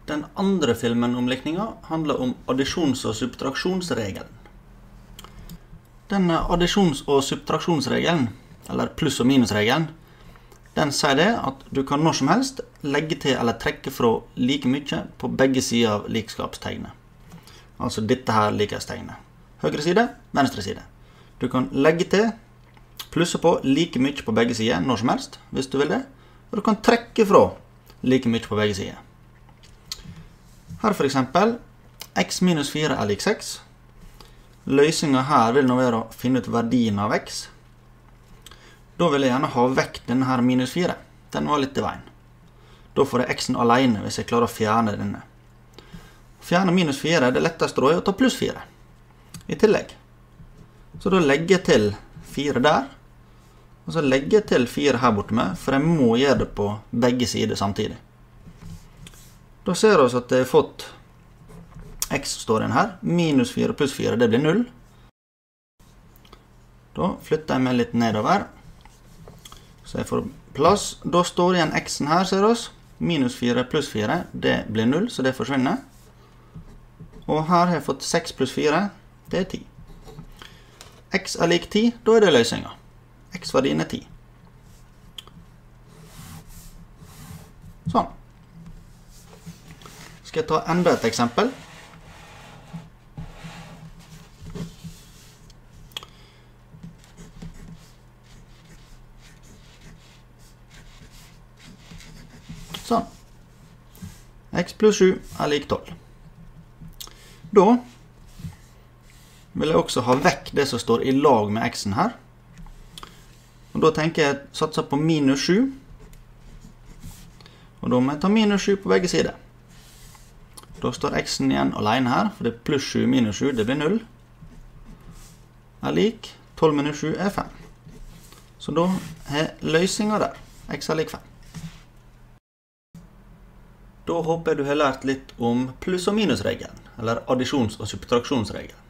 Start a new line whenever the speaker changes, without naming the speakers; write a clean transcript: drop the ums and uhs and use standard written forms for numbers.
Den andre filmen om likninger handler om addisjons- og subtraksjonsregelen. Denne addisjons- og subtraksjonsregelen, eller pluss- og minusregelen, den sier det at du kan når som helst legge til eller trekke fra like mye på begge sider av likskapstegnet. Altså dette her likhetstegnet. Høyre side, venstre side. Du kan legge til, plusse på like mye på begge sider når som helst, hvis du vil det. Og du kan trekke fra like mye på begge sider. Her for eksempel, x minus 4 er lik 6. Løsningen her vil nå være å finne ut verdien av x. Da vil jeg gjerne ha vekk denne her minus 4. Den var litt i veien. Da får jeg x-en alene hvis jeg klarer å fjerne denne. Fjerne minus 4, det letteste da er å ta pluss 4 i tillegg. Så da legger jeg til 4 der, og så legger jeg til 4 her borte med, for jeg må gjøre det på begge sider samtidig. Da ser vi at jeg har fått x står inn her, minus 4 pluss 4, det blir 0. Da flytter jeg meg litt nedover, så jeg får plass. Da står igjen x-en her, ser vi. Minus 4 pluss 4, det blir 0, så det forsvinner. Og her har jeg fått 6 pluss 4, det er 10. X er lik 10, da er det løsningen. X-verdien er 10. Sånn. Skal jeg ta enda et eksempel? Sånn. X pluss 7 er lik 12. Da vil jeg også ha vekk det som står i lag med x-en her. Og da tenker jeg satse på minus 7. Og da må jeg ta minus 7 på begge sider. Da står x-en igjen alene her, for det er pluss 7 minus 7, det blir 0. Er lik 12 minus 7 er 5. Så da er løsningen der. X er lik 5. Da håper jeg du har lært litt om pluss- og minusregelen, eller addisjons- og subtraksjonsregelen.